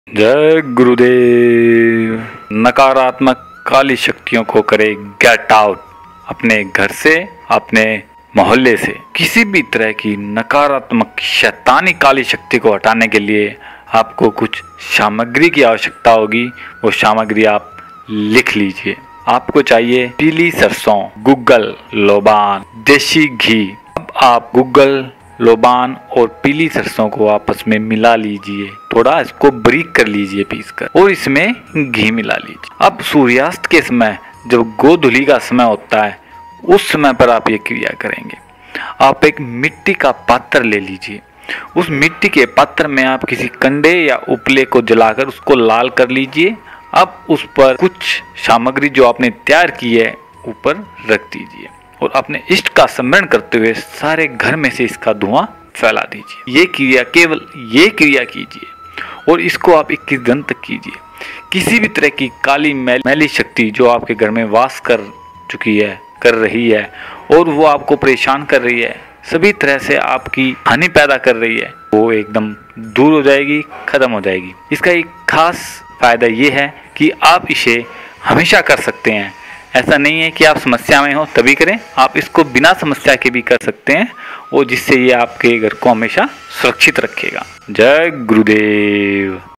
जय गुरुदेव। नकारात्मक काली शक्तियों को करे गेट आउट। अपने घर से, अपने मोहल्ले से किसी भी तरह की नकारात्मक शैतानी काली शक्ति को हटाने के लिए आपको कुछ सामग्री की आवश्यकता होगी। वो सामग्री आप लिख लीजिए। आपको चाहिए पीली सरसों, गुग्गल, लोबान, देसी घी। अब आप गुग्गल, लोबान और पीली सरसों को आपस में मिला लीजिए। थोड़ा इसको बारीक कर लीजिए पीसकर, और इसमें घी मिला लीजिए। अब सूर्यास्त के समय, जब गोधूली का समय होता है, उस समय पर आप ये क्रिया करेंगे। आप एक मिट्टी का पात्र ले लीजिए। उस मिट्टी के पात्र में आप किसी कंडे या उपले को जलाकर उसको लाल कर लीजिए। अब उस पर कुछ सामग्री जो आपने तैयार की है ऊपर रख दीजिए, और अपने इष्ट का स्मरण करते हुए सारे घर में से इसका धुआं फैला दीजिए। ये क्रिया, केवल ये क्रिया कीजिए, और इसको आप 21 दिन तक कीजिए। किसी भी तरह की काली मैली शक्ति जो आपके घर में वास कर चुकी है, कर रही है, और वो आपको परेशान कर रही है, सभी तरह से आपकी हानि पैदा कर रही है, वो एकदम दूर हो जाएगी, खत्म हो जाएगी। इसका एक खास फायदा ये है कि आप इसे हमेशा कर सकते हैं। ऐसा नहीं है कि आप समस्या में हो तभी करें, आप इसको बिना समस्या के भी कर सकते हैं, और जिससे ये आपके घर को हमेशा सुरक्षित रखेगा। जय गुरुदेव।